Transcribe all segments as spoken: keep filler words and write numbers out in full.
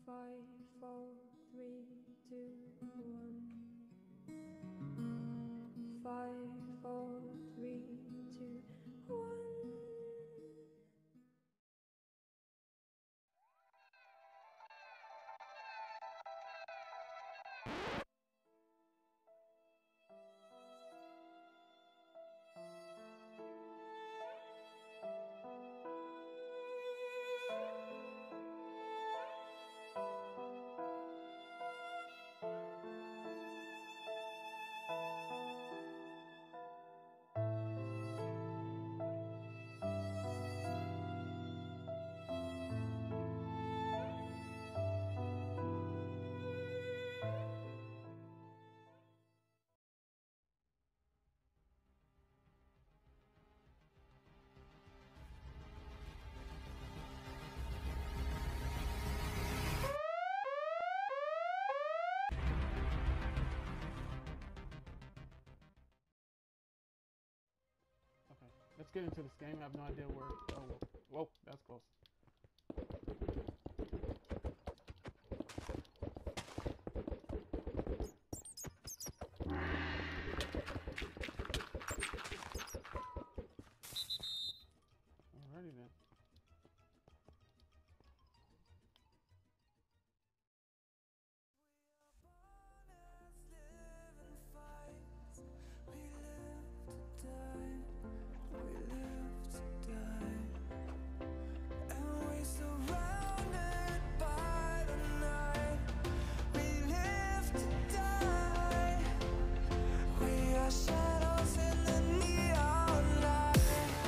Five, four, three, two, one. Five, four, three, two, one. Okay, let's get into this game. I have no idea where. Oh, whoa, that's close. Alrighty then. We live to die, we live to die, and we surrounded by the night. We live to die, we are shadows in the neon light.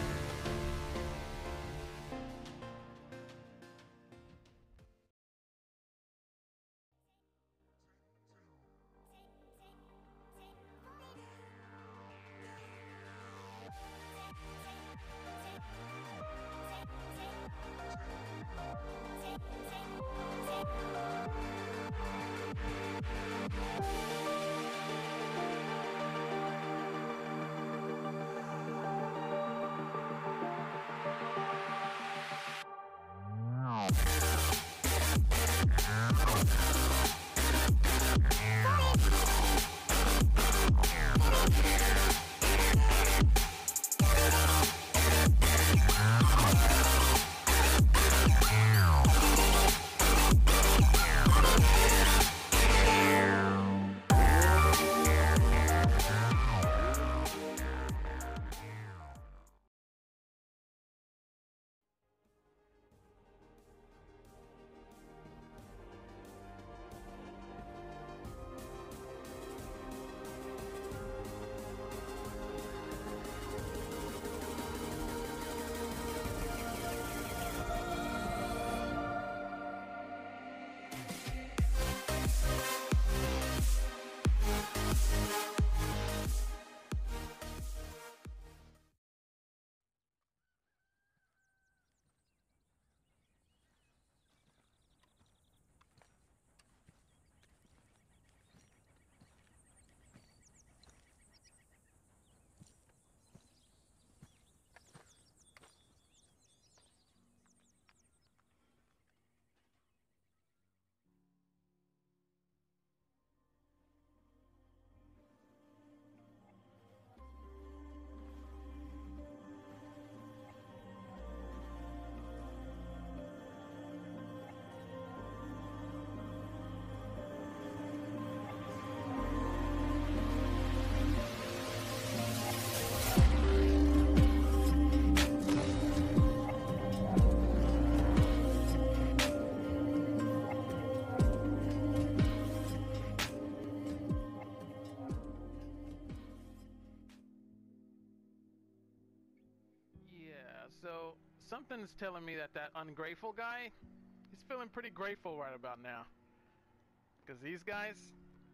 Yeah, so something's telling me that that ungrateful guy, he's feeling pretty grateful right about now. Because these guys,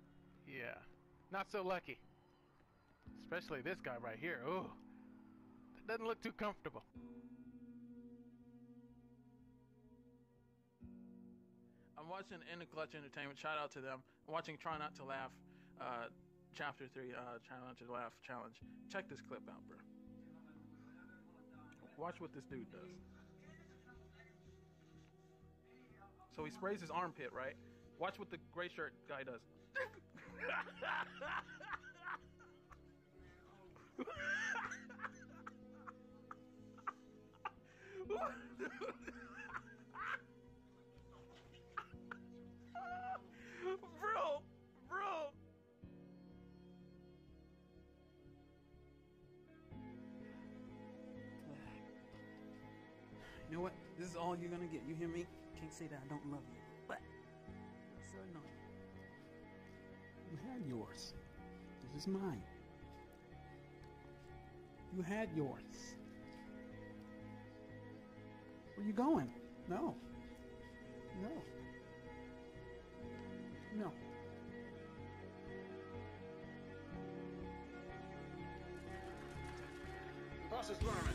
yeah, not so lucky. Especially this guy right here. Ooh, that doesn't look too comfortable. I'm watching In the Clutch Entertainment. Shout out to them. I'm watching Try Not to Laugh, uh, Chapter three, uh, Try Not to Laugh Challenge. Check this clip out, bro. Watch what this dude does. So he sprays his armpit, right? Watch what the gray shirt guy does. Bro, bro. You know what? This is all you're gonna get. You hear me? Can't say that I don't love you, but yes or no? You had yours. This is mine. You had yours. Where you going? No. No. No. Toss this tournament.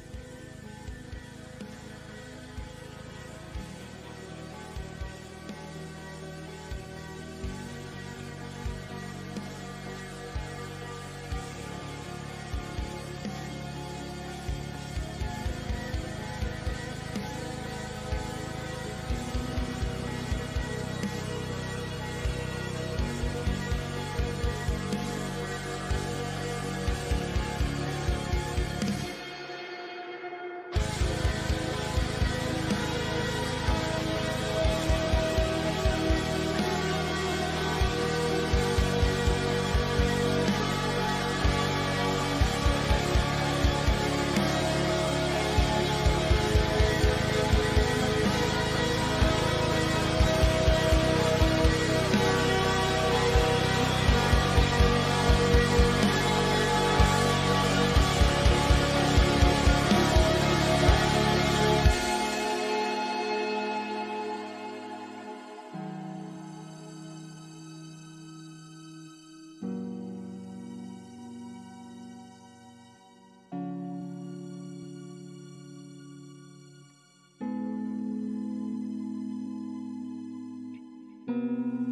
Thank you.